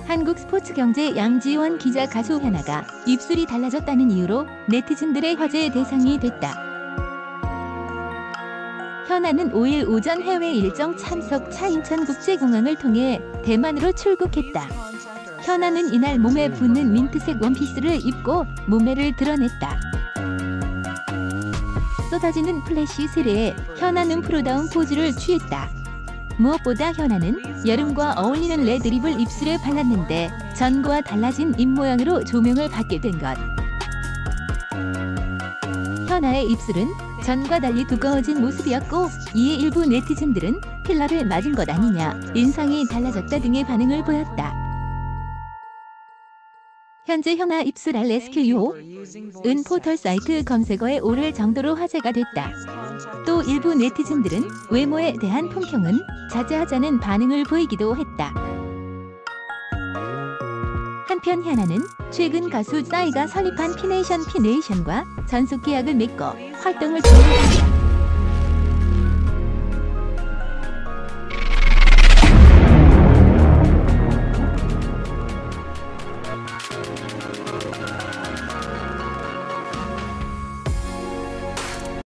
한국 스포츠경제 양지원 기자 가수 현아가 입술이 달라졌다는 이유로 네티즌들의 화제의 대상이 됐다. 현아는 5일 오전 해외 일정 참석차 인천국제공항을 통해 대만으로 출국했다. 현아는 이날 몸에 붙는 민트색 원피스를 입고 몸매를 드러냈다. 쏟아지는 플래시 세례에 현아는 프로다운 포즈를 취했다. 무엇보다 현아는 여름과 어울리는 레드립을 입술에 발랐는데 전과 달라진 입모양으로 조명을 받게 된 것. 현아의 입술은 전과 달리 두꺼워진 모습이었고, 이에 일부 네티즌들은 필러를 맞은 것 아니냐, 인상이 달라졌다 등의 반응을 보였다. 현재 현아 입술 RSQUO은 포털 사이트 검색어에 오를 정도로 화제가 됐다. 또 일부 네티즌들은 외모에 대한 품평은 자제하자는 반응을 보이기도 했다. 한편 현아는 최근 가수 싸이가 설립한 피네이션과 전속 계약을 맺고 활동을 중단했다.